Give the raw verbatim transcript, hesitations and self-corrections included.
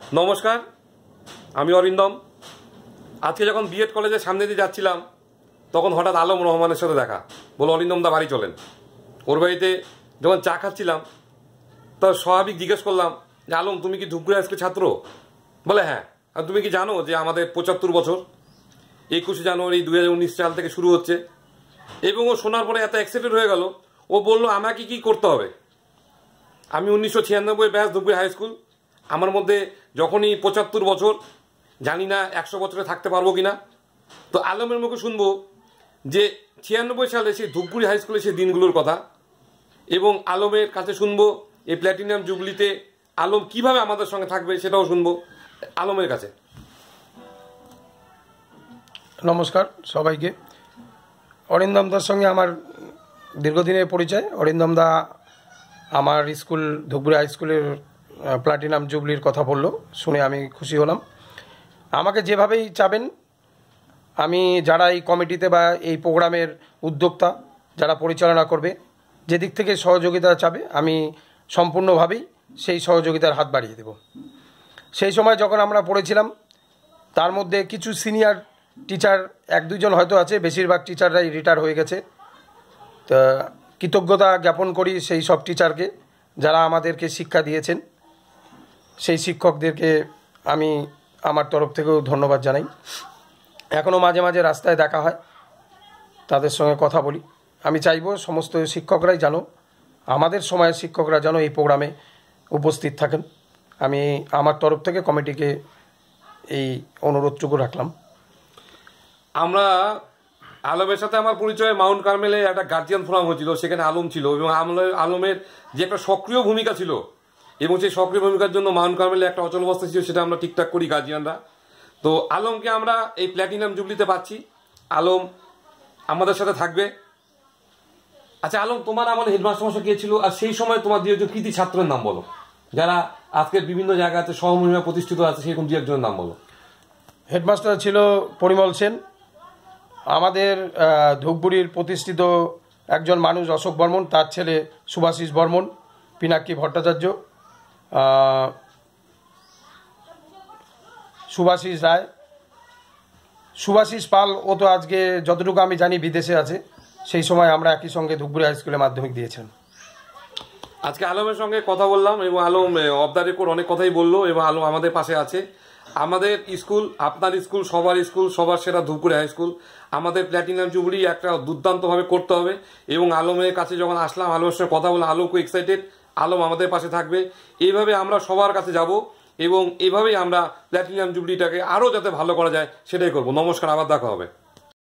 নমস্কার, আমি অরিন্দম। আজকে যখন বিএড কলেজের সামনে দিয়ে যাচ্ছিলাম তখন হঠাৎ আলম রহমানের সাথে দেখা। বলো, অরিন্দম দা বাড়ি চলেন। ওর বাড়িতে যখন চা খাচ্ছিলাম তার স্বাভাবিক জিজ্ঞেস করলাম যে আলম, তুমি কি ধূপগুড়ি হাই স্কুলের ছাত্র? বলে হ্যাঁ। আর তুমি কি জানো যে আমাদের পঁচাত্তর বছর একুশে জানুয়ারি দুই হাজার উনিশ সাল থেকে শুরু হচ্ছে? এবং ও শোনার পরে এত এক্সাইটেড হয়ে গেল, ও বললো আমাকে কি করতে হবে। আমি উনিশশো ছিয়ানব্বই ব্যাচ ধূপগুড়ি হাই স্কুল। আমার মধ্যে যখনই পঁচাত্তর বছর, জানি না একশো বছরে থাকতে পারবো কিনা। তো আলমের মুখে শুনবো যে ছিয়ানব্বই সালে সেই ধূপগুড়ি হাই স্কুলে সেই দিনগুলোর কথা, এবং আলমের কাছে শুনবো এই প্ল্যাটিনাম জুবলিতে আলম কিভাবে আমাদের সঙ্গে থাকবে সেটাও শুনবো আলমের কাছে। নমস্কার সবাইকে। অরিন্দম দার সঙ্গে আমার দীর্ঘদিনের পরিচয়। অরিন্দম দা আমার স্কুল ধূপগুড়ি হাই স্কুলের প্লাটিনাম জুবলির কথা বললো, শুনে আমি খুশি হলাম। আমাকে যেভাবেই চাবেন, আমি যারা এই কমিটিতে বা এই প্রোগ্রামের উদ্যোক্তা যারা পরিচালনা করবে, যেদিক থেকে সহযোগিতা চাবে আমি সম্পূর্ণভাবেই সেই সহযোগিতার হাত বাড়িয়ে দেব। সেই সময় যখন আমরা পড়েছিলাম তার মধ্যে কিছু সিনিয়র টিচার এক দুজন হয়তো আছে, বেশিরভাগ টিচাররাই রিটায়ার হয়ে গেছে। তা কৃতজ্ঞতা জ্ঞাপন করি সেই সব টিচারকে যারা আমাদেরকে শিক্ষা দিয়েছেন। সেই শিক্ষকদেরকে আমি আমার তরফ থেকেও ধন্যবাদ জানাই। এখনও মাঝে মাঝে রাস্তায় দেখা হয়, তাদের সঙ্গে কথা বলি। আমি চাইব সমস্ত শিক্ষকরাই যেন, আমাদের সময়ের শিক্ষকরা যেন এই প্রোগ্রামে উপস্থিত থাকেন। আমি আমার তরফ থেকে কমিটিকে এই অনুরোধটুকু রাখলাম। আমরা আলমের সাথে আমার পরিচয় মাউন্ট কার্মেলে একটা গার্জিয়ান ফোরাম হয়েছিল, সেখানে আলম ছিল এবং আলমের যে একটা সক্রিয় ভূমিকা ছিল এবং সেই সক্রিয় ভূমিকার জন্য মাউন্ট কার্মেলে একটা অচল অবস্থা ছিল, সেটা আমরা ঠিকঠাক করি গার্জিয়ানরা। তো আলমকে আমরা এই প্ল্যাটিনাম জুবলিতে পাচ্ছি, আলম আমাদের সাথে থাকবে। আচ্ছা আলম, তোমার আমাদের হেডমাস্টার মশাই কে ছিল, আর সেই সময় তোমার দু একজন কৃতি ছাত্রের নাম বলো যারা আজকের বিভিন্ন জায়গাতে সহমহিমা প্রতিষ্ঠিত আছে, সেরকম দু একজনের নাম বলো। হেডমাস্টার ছিল পরিমল সেন। আমাদের ধূপগুড়ির প্রতিষ্ঠিত একজন মানুষ অশোক বর্মন, তার ছেলে সুভাষিস বর্মন, পিনাক্ষী ভট্টাচার্য, সুভাষিস রায়, সুভাষিস পাল। ও তো আজকে যতটুকু আমি জানি বিদেশে আছে। সেই সময় আমরা একই সঙ্গে ধূপগুড়ি হাই স্কুলে মাধ্যমিক দিয়েছিলাম। আজকে আলমের সঙ্গে কথা বললাম এবং আলম অফ দ্য রেকর্ড অনেক কথাই বললো এবং আলম আমাদের পাশে আছে। আমাদের স্কুল, আপনার স্কুল, সবার স্কুল, সবার সেরা ধূপগুড়ি হাই স্কুল। আমাদের প্ল্যাটিনাম জুবলি একটা দুর্দান্তভাবে করতে হবে এবং আলমের কাছে যখন আসলাম, আলমের সঙ্গে কথা বললাম, আলম খুব এক্সাইটেড, আলম আমাদের পাশে থাকবে। এইভাবে আমরা সবার কাছে যাব এবং এভাবেই আমরা প্ল্যাটিনাম জুবলিটাকে আরও যাতে ভালো করা যায় সেটাই করবো। নমস্কার, আবার দেখা হবে।